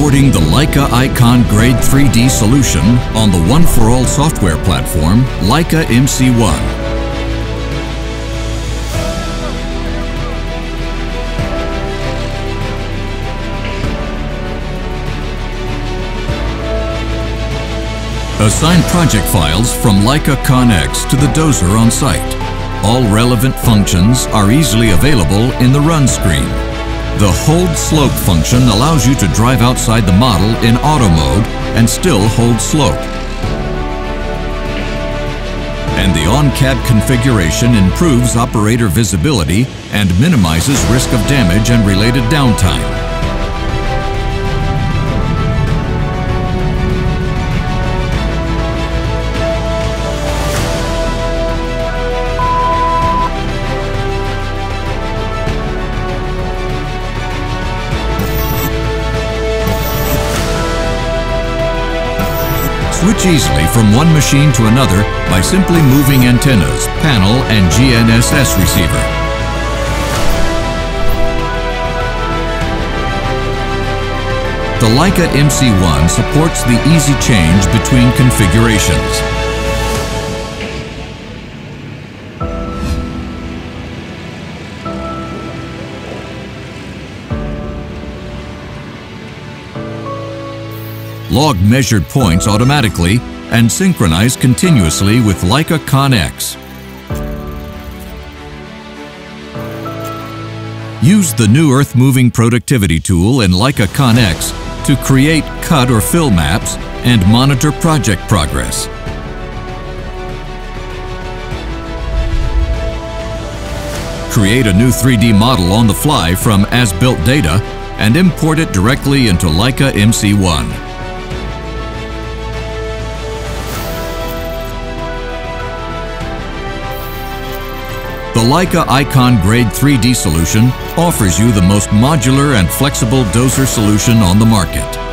Supporting the Leica iCON Grade 3D solution on the one-for-all software platform, Leica MC1. Assign project files from Leica ConX to the dozer on site. All relevant functions are easily available in the Run screen. The Hold Slope function allows you to drive outside the model in auto mode and still hold slope. And the on-cab configuration improves operator visibility and minimizes risk of damage and related downtime. Switch easily from one machine to another by simply moving antennas, panel, and GNSS receiver. The Leica MC1 supports the easy change between configurations. Log measured points automatically and synchronize continuously with Leica ConX. Use the new earth-moving productivity tool in Leica ConX to create cut or fill maps and monitor project progress. Create a new 3D model on the fly from as-built data and import it directly into Leica MC1. The Leica iCON Grade 3D solution offers you the most modular and flexible dozer solution on the market.